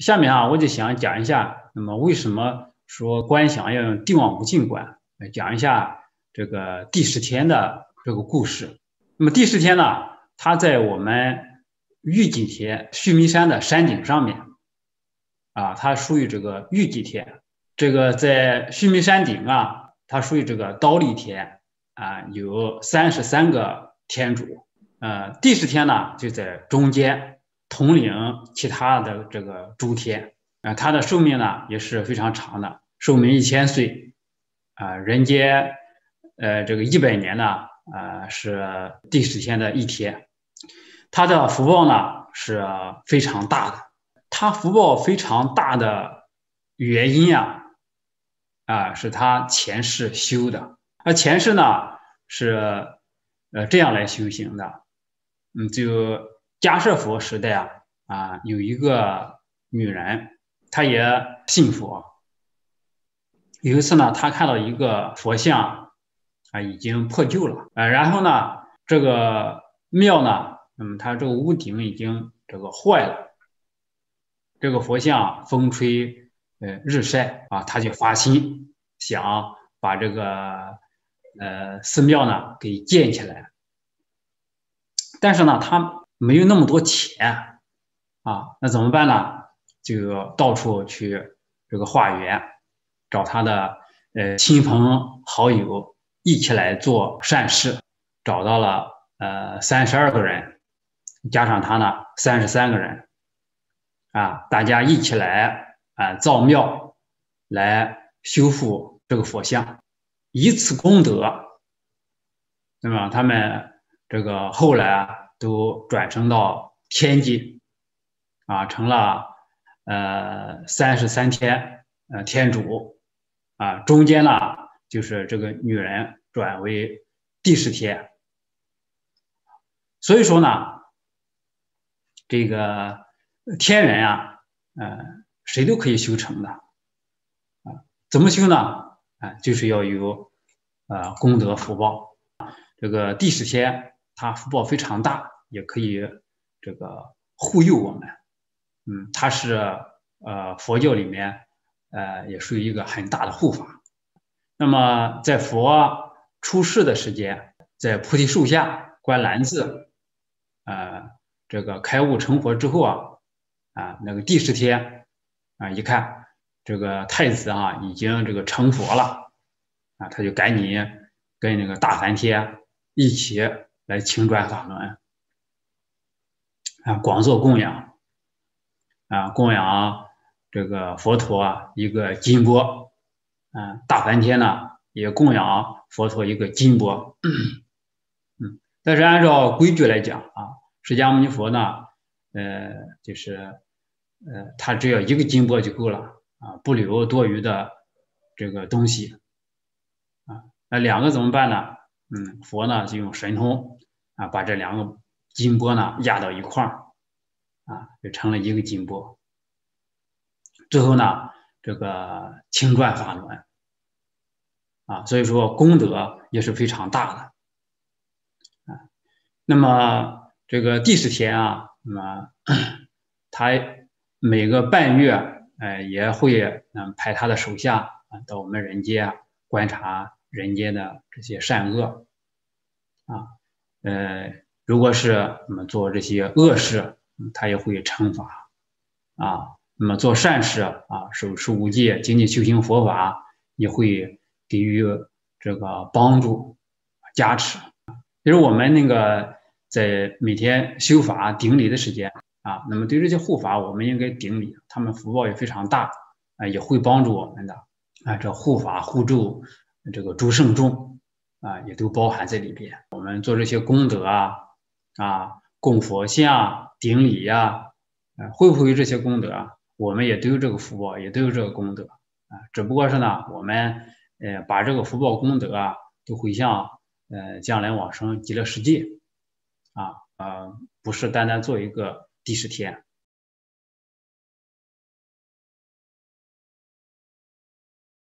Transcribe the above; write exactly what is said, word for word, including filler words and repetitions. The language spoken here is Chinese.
下面啊，我就想讲一下，那么为什么说观想要用地望无尽观？讲一下这个第十天的这个故事。那么第十天呢，它在我们玉极天须弥山的山顶上面啊，它属于这个玉极天。这个在须弥山顶啊，它属于这个忉利天啊，有三十三个天主。呃，第十天呢就在中间，统领其他的这个诸天啊、呃，它的寿命呢也是非常长的，寿命一千岁啊、呃，人间呃这个一百年呢啊、呃、是第十天的一天，它的福报呢是非常大的。它福报非常大的原因啊啊是它前世修的，而前世呢是呃这样来修行的。嗯，就迦叶佛时代啊啊，有一个女人，她也信佛。有一次呢，她看到一个佛像啊，已经破旧了啊，然后呢，这个庙呢，嗯，它这个屋顶已经这个坏了，这个佛像风吹呃日晒啊，她就发心想把这个呃寺庙呢给建起来。但是呢，他没有那么多钱啊，那怎么办呢？就到处去这个化缘，找他的呃亲朋好友一起来做善事，找到了呃三十二个人，加上他呢三十三个人啊，大家一起来啊造庙，来修复这个佛像，以此功德，那么他们。这个后来啊，都转生到天界，啊，成了呃三十三天呃天主，啊，中间呢就是这个女人转为第十天，所以说呢，这个天人啊，呃，谁都可以修成的，啊，怎么修呢？啊，就是要有呃功德福报，这个第十天。它福报非常大，也可以这个护佑我们。嗯，它是呃佛教里面呃也属于一个很大的护法。那么在佛出世的时间，在菩提树下观蓝字，呃这个开悟成佛之后啊啊那个第十天啊一看这个太子啊已经这个成佛了啊，他就赶紧跟那个大梵天一起。来请转法轮啊，广做供养啊，供养这个佛陀啊一个金钵啊，大梵天呢也供养佛陀一个金钵。嗯，但是按照规矩来讲啊，释迦牟尼佛呢，呃，就是呃，他只要一个金钵就够了啊，不留多余的这个东西啊。那两个怎么办呢？嗯，佛呢就用神通啊，把这两个金钵呢压到一块儿，啊，就成了一个金钵。最后呢，这个清转法轮，啊，所以说功德也是非常大的，啊。那么这个第十天啊，那么他每个半月，呃，也会嗯派他的手下啊到我们人间观察人间的这些善恶。啊，呃，如果是那么做这些恶事，他也会惩罚啊。那么做善事啊，守持五戒、精进修行佛法，也会给予这个帮助、加持。就是我们那个在每天修法顶礼的时间啊，那么对这些护法，我们应该顶礼，他们福报也非常大啊，也会帮助我们的啊。这护法护咒，这个诸圣众。啊，也都包含在里边。我们做这些功德啊，啊，供佛像、顶礼呀、啊，会不会有这些功德啊？我们也都有这个福报，也都有这个功德啊。只不过是呢，我们呃把这个福报功德啊，都回向呃将来往生极乐世界啊，呃，不是单单做一个第十天。